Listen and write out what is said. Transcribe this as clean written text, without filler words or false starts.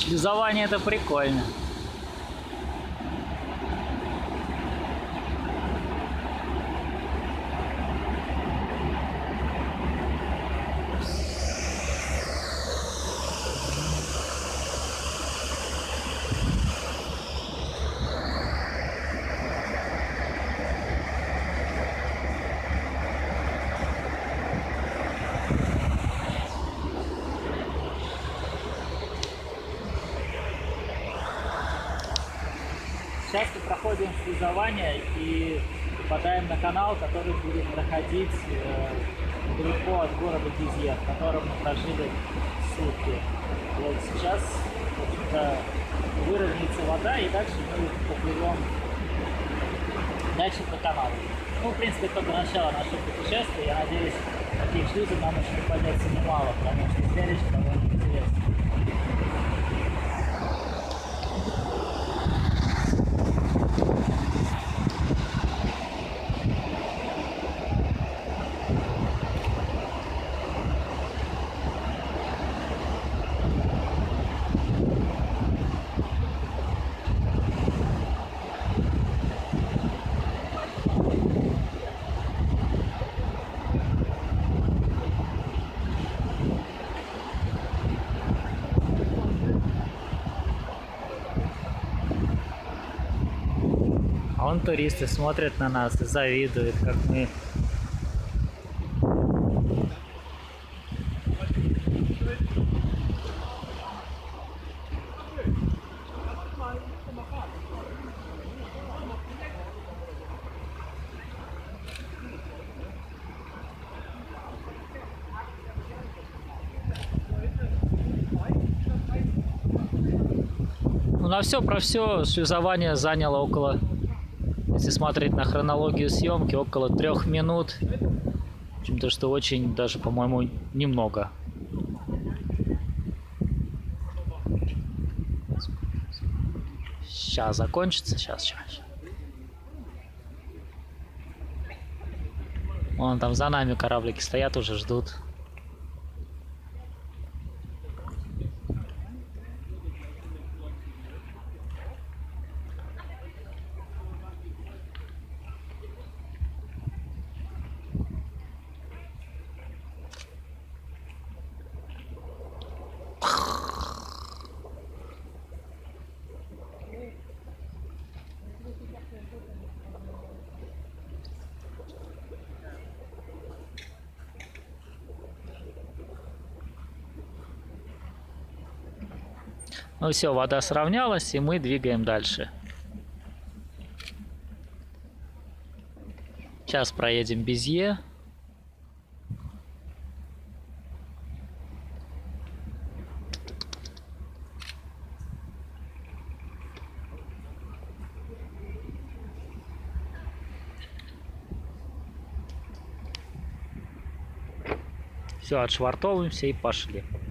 Шлюзование это прикольно. Сейчас мы проходим шлюзование и попадаем на канал, который будет проходить далеко от города Безье, в котором мы прожили сутки. Вот сейчас, в общем-то, выровняется вода, и дальше мы поплывем дальше по каналу. Ну, в принципе, это только начало нашего путешествия. Я надеюсь, таких шлюзов нам еще попадется немало, потому что зрелище довольно интересно. Вон туристы смотрят на нас и завидуют, как мы. Ну, на все про все шлюзование заняло около, если смотреть на хронологию съемки, около 3 минут. В общем-то, что очень даже, по-моему, немного. Сейчас закончится, сейчас. Вон там за нами кораблики стоят, уже ждут. Ну все, вода сравнялась, и мы двигаем дальше. Сейчас проедем Безье. Все, отшвартовываемся и пошли.